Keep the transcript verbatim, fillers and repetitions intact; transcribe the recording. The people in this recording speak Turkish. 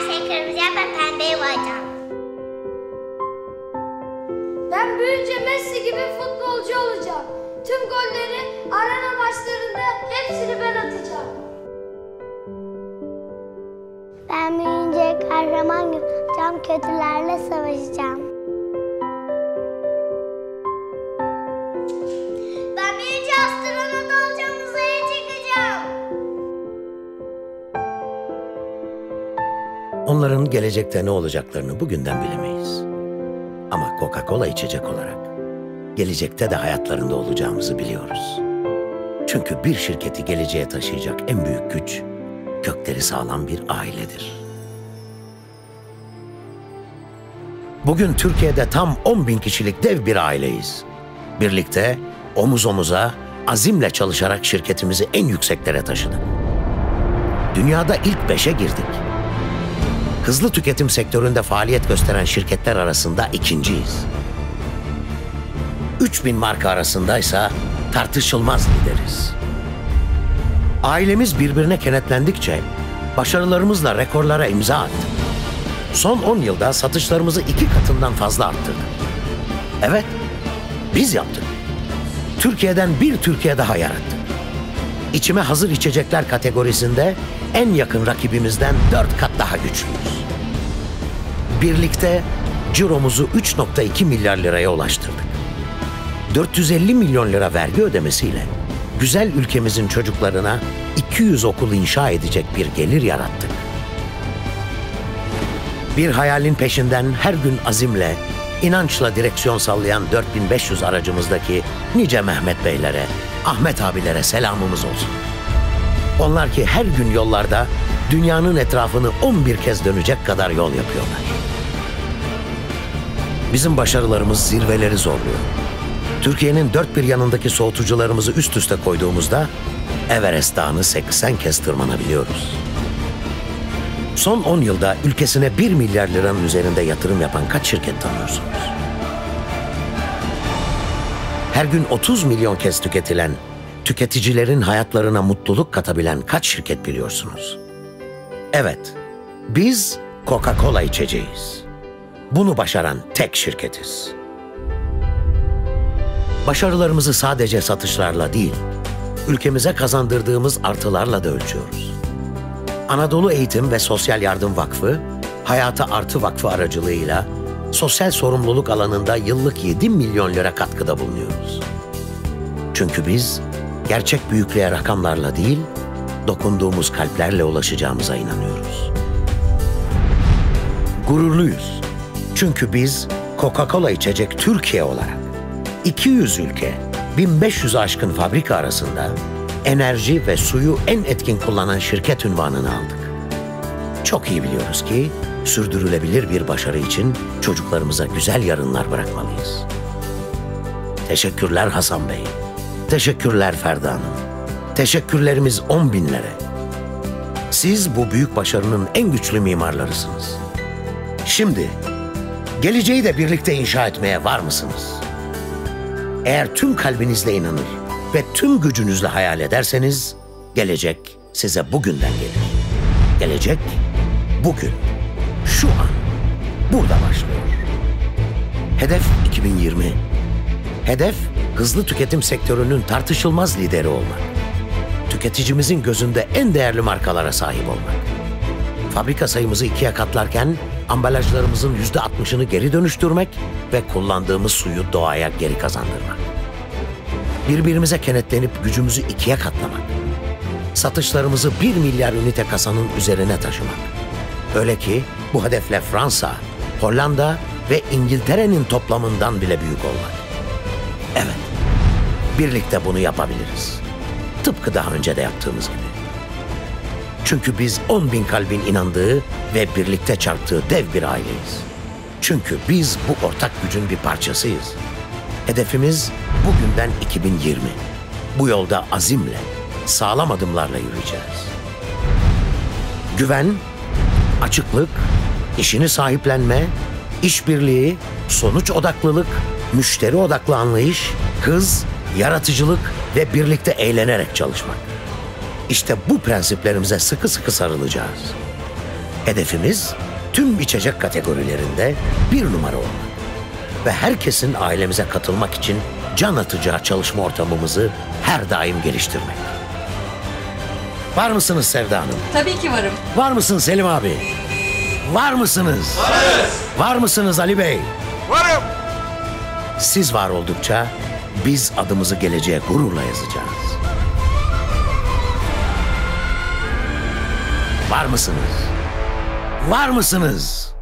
şey kırmızı ve pembeyi boyayacağım. Ben büyüyünce Messi gibi futbolcu olacağım. Tüm golleri arena maçlarında hepsini ben atacağım. Ben büyüyünce kahraman gibi olacağım, kötülerle savaşacağım. Ben büyüyünce astronot olacağım, uzaya çıkacağım. Onların gelecekte ne olacaklarını bugünden bilemeyiz. Ama Coca-Cola içecek olarak gelecekte de hayatlarında olacağımızı biliyoruz. Çünkü bir şirketi geleceğe taşıyacak en büyük güç, kökleri sağlam bir ailedir. Bugün Türkiye'de tam on bin kişilik dev bir aileyiz. Birlikte omuz omuza, azimle çalışarak şirketimizi en yükseklere taşıdık. Dünyada ilk beşe girdik. Hızlı tüketim sektöründe faaliyet gösteren şirketler arasında ikinciyiz. üç bin marka arasındaysa tartışılmaz lideriz. Ailemiz birbirine kenetlendikçe başarılarımızla rekorlara imza attık. Son on yılda satışlarımızı iki katından fazla arttırdık. Evet, biz yaptık. Türkiye'den bir Türkiye daha yarattık. İçime hazır içecekler kategorisinde en yakın rakibimizden dört kat daha güçlüyüz. Birlikte ciromuzu üç nokta iki milyar liraya ulaştırdık. dört yüz elli milyon lira vergi ödemesiyle güzel ülkemizin çocuklarına iki yüz okul inşa edecek bir gelir yarattık. Bir hayalin peşinden her gün azimle, inançla direksiyon sallayan dört bin beş yüz aracımızdaki nice Mehmet Beylere, Ahmet abilere selamımız olsun. Onlar ki her gün yollarda dünyanın etrafını on bir kez dönecek kadar yol yapıyorlar. Bizim başarılarımız zirveleri zorluyor. Türkiye'nin dört bir yanındaki soğutucularımızı üst üste koyduğumuzda Everest Dağı'nı seksen kez tırmanabiliyoruz. Son on yılda ülkesine bir milyar liranın üzerinde yatırım yapan kaç şirket tanıyorsunuz? Her gün otuz milyon kez tüketilen, tüketicilerin hayatlarına mutluluk katabilen kaç şirket biliyorsunuz? Evet, biz Coca-Cola içeceğiz. Bunu başaran tek şirketiz. Başarılarımızı sadece satışlarla değil, ülkemize kazandırdığımız artılarla da ölçüyoruz. Anadolu Eğitim ve Sosyal Yardım Vakfı, Hayata Artı Vakfı aracılığıyla sosyal sorumluluk alanında yıllık yedi milyon lira katkıda bulunuyoruz. Çünkü biz gerçek büyüklüğe rakamlarla değil, dokunduğumuz kalplerle ulaşacağımıza inanıyoruz. Gururluyuz. Çünkü biz Coca-Cola içecek Türkiye olarak iki yüz ülke, bin beş yüzü aşkın fabrika arasında enerji ve suyu en etkin kullanan şirket unvanını aldık. Çok iyi biliyoruz ki sürdürülebilir bir başarı için çocuklarımıza güzel yarınlar bırakmalıyız. Teşekkürler Hasan Bey. Teşekkürler Ferda Hanım. Teşekkürlerimiz on binlere. Siz bu büyük başarının en güçlü mimarlarısınız. Şimdi geleceği de birlikte inşa etmeye var mısınız? Eğer tüm kalbinizle inanır ve tüm gücünüzle hayal ederseniz, gelecek size bugünden gelir. Gelecek bugün, şu an, burada başlıyor. Hedef iki bin yirmi. Hedef hızlı tüketim sektörünün tartışılmaz lideri olmak. Tüketicimizin gözünde en değerli markalara sahip olmak. Fabrika sayımızı ikiye katlarken ambalajlarımızın yüzde altmışını geri dönüştürmek ve kullandığımız suyu doğaya geri kazandırmak. Birbirimize kenetlenip gücümüzü ikiye katlamak. Satışlarımızı bir milyar ünite kasanın üzerine taşımak. Öyle ki bu hedefle Fransa, Hollanda ve İngiltere'nin toplamından bile büyük olmak. Evet, birlikte bunu yapabiliriz. Tıpkı daha önce de yaptığımız gibi. Çünkü biz on bin kalbin inandığı ve birlikte çarptığı dev bir aileyiz. Çünkü biz bu ortak gücün bir parçasıyız. Hedefimiz bugünden iki bin yirmi. Bu yolda azimle, sağlam adımlarla yürüyeceğiz. Güven, açıklık, işini sahiplenme, işbirliği, sonuç odaklılık, müşteri odaklı anlayış, hız, yaratıcılık ve birlikte eğlenerek çalışmak. İşte bu prensiplerimize sıkı sıkı sarılacağız. Hedefimiz tüm içecek kategorilerinde bir numara olmak. Ve herkesin ailemize katılmak için can atacağı çalışma ortamımızı her daim geliştirmek. Var mısınız Sevda Hanım? Tabii ki varım. Var mısın Selim abi? Var mısınız? Varız. Var mısınız Ali Bey? Varım. Siz var oldukça biz adımızı geleceğe gururla yazacağız. Var mısınız? Var mısınız?